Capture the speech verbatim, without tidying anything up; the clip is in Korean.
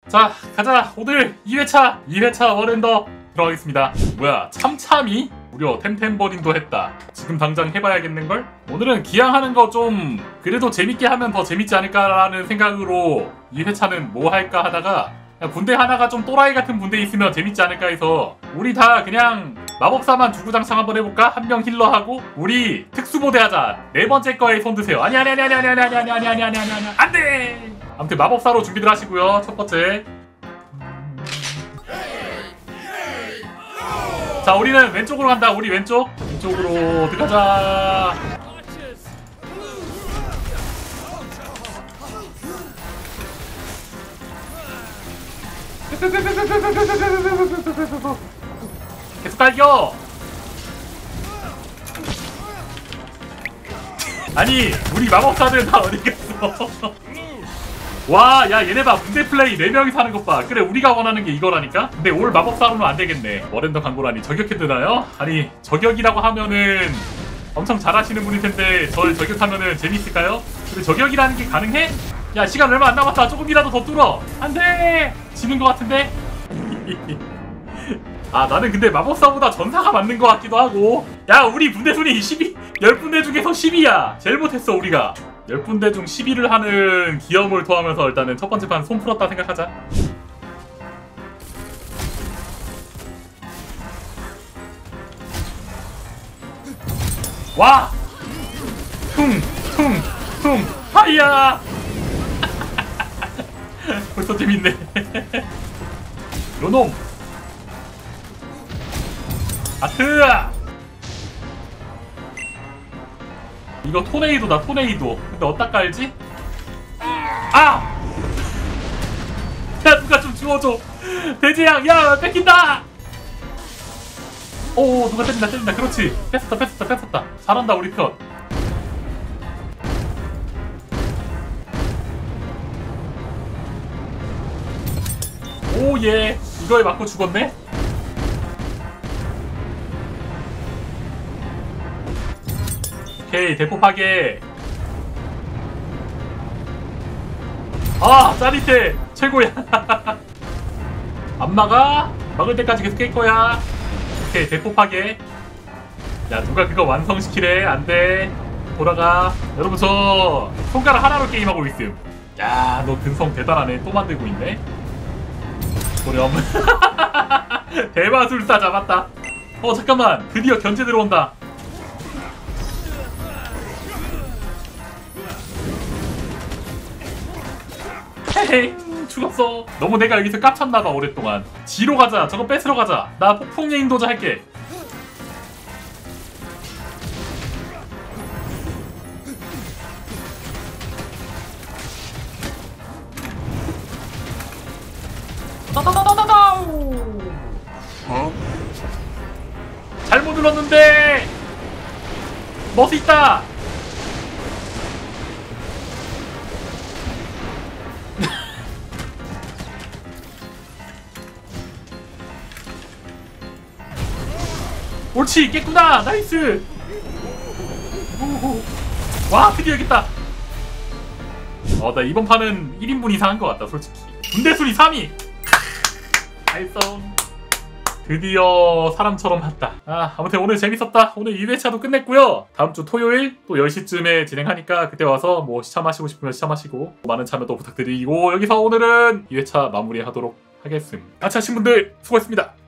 자, 가자. 오늘 이 회차 이 회차 원앤더 들어가겠습니다. 뭐야, 참참이? 무려 템템버린도 했다. 지금 당장 해봐야겠는걸? 오늘은 기양하는 거 좀 그래도 재밌게 하면 더 재밌지 않을까라는 생각으로 이 회차는 뭐 할까 하다가 군대 하나가 좀 또라이 같은 군대 있으면 재밌지 않을까 해서 우리 다 그냥 마법사만 주구장창 한번 해볼까? 한 명 힐러하고 우리 특수모대 하자. 네 번째 거에 손 드세요. 아니 아니 아니 아니 아니 아니 아니 아니 아니 아니 아니 아니 아니 안돼! 아무튼 마법사로 준비들 하시고요. 첫 번째. 자, 우리는 왼쪽으로 간다. 우리 왼쪽. 왼쪽으로 들어가자. 계속 달겨. 아니, 우리 마법사들 다 어디 갔어? 와, 야, 얘네 봐. 문제 플레이 네 명이서 하는 것 봐. 그래, 우리가 원하는 게 이거라니까? 근데 올 마법사로는 안 되겠네. 워렌더 광고라니 저격해드나요? 아니, 저격이라고 하면은 엄청 잘하시는 분일 텐데 절 저격하면은 재밌을까요? 근데 저격이라는 게 가능해? 야, 시간 얼마 안 남았다. 조금이라도 더 뚫어. 안 돼! 지는 것 같은데? 아, 나는 근데 마법사보다 전사가 맞는 것 같기도 하고. 야, 우리 분대순위 십이, 십 분대 중에서 십이야. 제일 못했어, 우리가. 십 분대 중 십 위를 하는 기염을 토하면서 일단은 첫 번째 판 손 풀었다 생각하자. 와! 퉁! 퉁! 퉁! 하이야! 벌써 재밌네. 요놈! 아트! 이거 토네이도다, 토네이도. 근데 어디다 깔지? 아! 야, 누가 좀 주워줘. 돼지양, 야, 뺏긴다! 오, 누가 때린다, 때린다. 그렇지. 뺐었다, 뺐었다, 뺐었다. 잘한다, 우리 편. 오, 예. 이거에 맞고 죽었네? 오케이, 대포 파괴. 아, 짜릿해. 최고야. 안 막아? 막을 때까지 계속 깰 거야. 오케이, 대포 파괴. 야, 누가 그거 완성시키래. 안돼. 돌아가. 여러분, 저 손가락 하나로 게임하고 있음. 야, 너 근성 대단하네. 또 만들고 있네. 도렴. 대마술사 잡았다. 어, 잠깐만. 드디어 견제 들어온다. 헤헤, 죽었어. 너무 내가 여기서 깝쳤나봐, 오랫동안. 지로 가자. 저거 뺏으러 가자. 나 폭풍의 인도자 할게. 따다다다다다. 어? 잘못 눌렀는데. 멋 있다. 옳지, 깼구나. 나이스. 오호. 와, 드디어 여깄다. 어, 나 이번 판은 일 인분 이상 한 것 같다, 솔직히. 군대순위 삼 위. 달성. 드디어 사람처럼 했다. 아, 아무튼 오늘 재밌었다. 오늘 이 회차도 끝냈고요. 다음 주 토요일 또 열 시쯤에 진행하니까 그때 와서 뭐 시참하시고 싶으면 시참하시고 많은 참여도 부탁드리고, 여기서 오늘은 이 회차 마무리하도록 하겠습니다. 같이 하신 분들 수고했습니다.